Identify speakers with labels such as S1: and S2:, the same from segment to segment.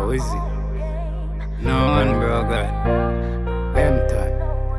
S1: is it? No one, bro, God. Hemton.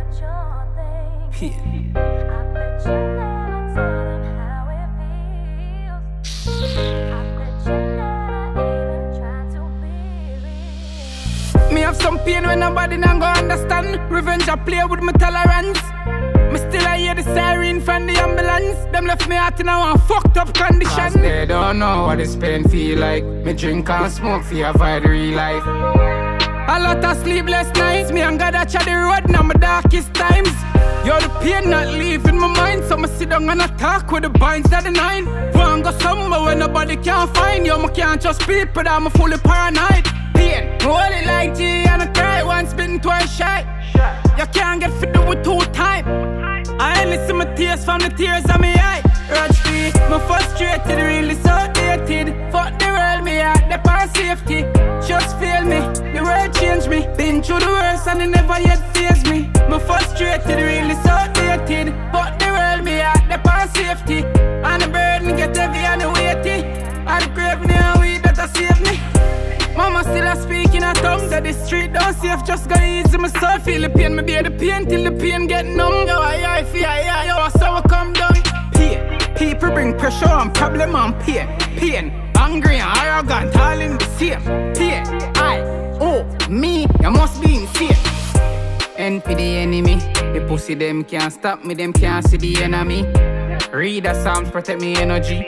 S1: Me have some pain when nobody not go understand. Revenge I play with my tolerance. Me still I hear the siren from the ambulance. Them left me out in a fucked up condition. Cause they don't know what this pain feel like. Me drink and smoke for avoid real life. A lot of sleepless nights. Me and God I try the road now my darkest times. Yo, the pain not leaving my mind. So me sit down and attack with the binds that the nine. Wanna go somewhere where nobody can find. Yo, me can't trust people that I'm fully paranoid. Pain, me hold it like G and I cry once, been twice shy. You can't get fit do it 2 times. I only see my tears from the tears of me eye. Raj free, me frustrated, really so dated. Fuck the world, me out the pan safety. Just feel me, the world changed me. Been through the worst and it never yet faced me. Me frustrated, really so dated. Fuck the world, me out the pan safety. And the burden get heavy and the weighty. And the grave near weed that save me. Mama still a speaking a tongue. That the street don't safe, just go easy. My soul feel the pain, me bear the pain till the pain get numb. Yo, I feel, yo, so I come down. Pain, people bring pressure and problem and pain. Pain, angry and arrogant, all in the same. Pain, me, you must be insane. End for the enemy. The pussy them can't stop me, them can't see the enemy. Read the Psalms, protect me energy.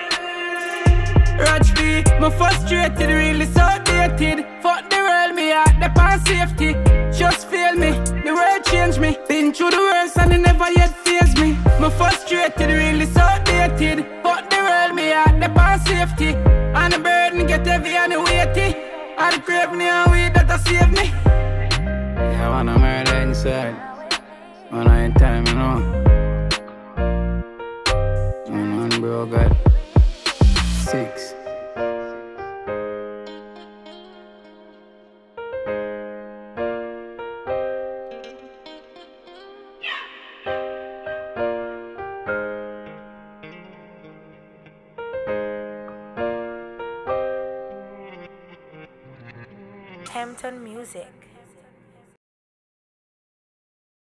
S1: Raj B, me frustrated, really so dated. Fuck the world, me out the pan safety. Just feel me, the world changed me. Been through the worst and it never yet faced me. Me frustrated, really so dated. Fuck the world, me out the pan safety. And the burden get heavy and the weighty. And the grave near weed that save me. Yeah, I wanna murder inside. When I ain't time, you know. Man, bro, God. 6.
S2: Hemton Music.